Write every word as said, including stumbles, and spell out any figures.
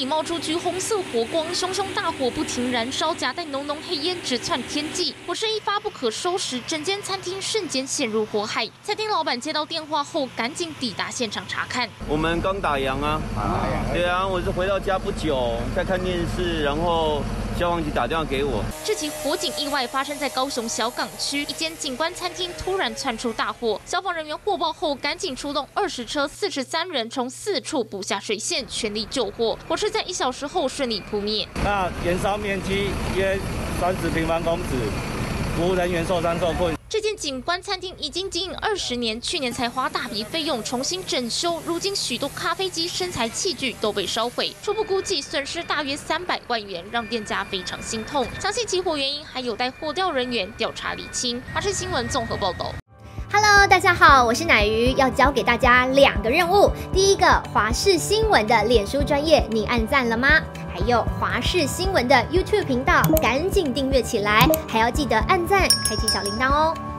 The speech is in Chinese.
冒出橘红色火光，熊熊大火不停燃烧，夹带浓浓黑烟直窜天际，火势一发不可收拾，整间餐厅瞬间陷入火海。餐厅老板接到电话后，赶紧抵达现场查看。 我们刚打烊啊，对啊，我是回到家不久，在看电视，然后消防局打电话给我。 这起火警意外发生在高雄小港区一间景观餐厅，突然窜出大火，消防人员获报后赶紧出动二十车四十三人，从四处布下水线，全力救火。火势在一小时后顺利扑灭。 那燃烧面积约三十平方公尺，服务人员受伤受困。 这间景观餐厅已经经营二十年，去年才花大笔费用重新整修，如今许多咖啡机、生材器具都被烧毁，初步估计损失大约三百万元，让店家非常心痛。详细起火原因还有待火调人员调查厘清。华视新闻综合报道。 Hello， 大家好，我是乃瑜，要教给大家两个任务。第一个，华视新闻的脸书专页，你按赞了吗？还有华视新闻的 YouTube 频道，赶紧订阅起来，还要记得按赞，开启小铃铛哦。